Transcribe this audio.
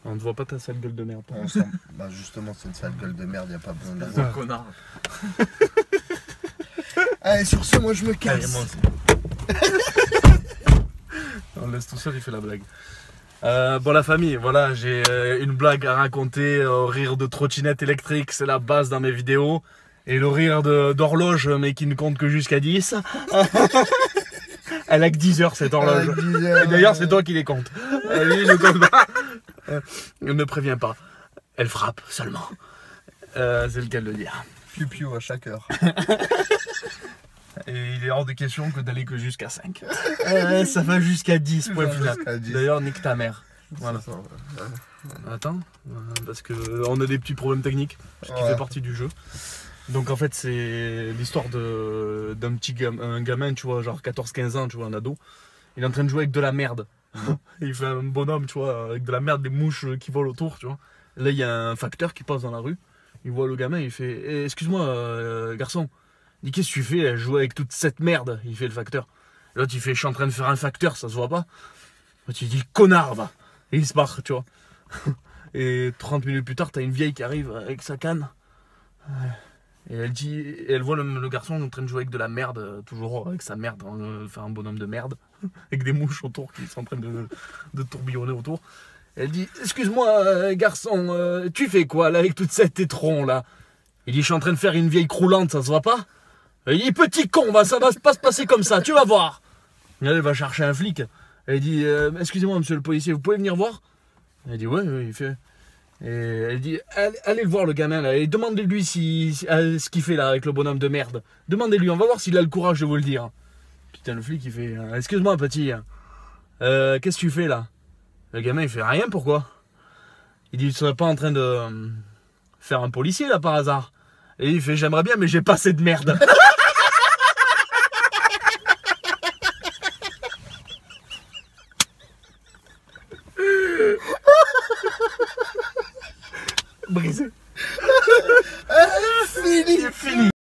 On ne voit pas ta sale gueule de merde. Bah justement, c'est une sale gueule de merde, y a pas besoin de la C'est voir. un connard. Allez, sur ce, moi je me Allez, casse. moi aussi. On le laisse tout seul, il fait la blague. Bon, la famille, voilà, j'ai une blague à raconter. Rire de trottinette électrique, c'est la base dans mes vidéos. Et le rire d'horloge, mais qui ne compte que jusqu'à 10. Elle a que 10 heures cette horloge. Et d'ailleurs, c'est toi qui les comptes. Lui, il ne compte pas. Elle ne prévient pas. Elle frappe seulement. C'est le cas de le dire. Piou-piou à chaque heure. Et il est hors de question que d'aller que jusqu'à 5. Ça va jusqu'à 10, point final. Jusqu'à 10. D'ailleurs, nique ta mère. Voilà. C'est ça. Attends, parce que on a des petits problèmes techniques, ce qui Ouais. fait partie du jeu. Donc en fait, c'est l'histoire d'un petit un gamin, tu vois, genre 14-15 ans, tu vois, un ado. Il est en train de jouer avec de la merde. Il fait un bonhomme, tu vois, avec de la merde, des mouches qui volent autour, tu vois. Là, il y a un facteur qui passe dans la rue. Il voit le gamin, il fait Eh, excuse-moi, garçon. Il dit qu'est-ce que tu fais? Jouer avec toute cette merde. Il fait le facteur. L'autre, il fait je suis en train de faire un facteur, ça se voit pas. L'autre, il dit connard, va. Et il se barre, tu vois. Et 30 minutes plus tard, t'as une vieille qui arrive avec sa canne. Et elle dit, et elle voit le garçon en train de jouer avec de la merde, toujours avec sa merde, faire un bonhomme de merde, avec des mouches autour qui sont en train de tourbillonner autour. Elle dit, excuse-moi garçon, tu fais quoi là avec toute cette étron là? Il dit, je suis en train de faire une vieille croulante, ça se voit pas? Il dit, petit con, ça va pas se passer comme ça, tu vas voir. Et elle va chercher un flic. Elle dit, excusez-moi monsieur le policier, vous pouvez venir voir? Elle dit, ouais, il fait. Et elle dit, allez le voir le gamin là, et demandez-lui ce qu'il fait là avec le bonhomme de merde. Demandez-lui, on va voir s'il a le courage de vous le dire. Putain, le flic il fait, excuse-moi petit, qu'est-ce que tu fais là? Le gamin il fait, rien, pourquoi? Il dit, tu serais pas en train de faire un policier là par hasard? Et il fait, j'aimerais bien mais j'ai pas assez de merde. Brisé. Fini. Fini.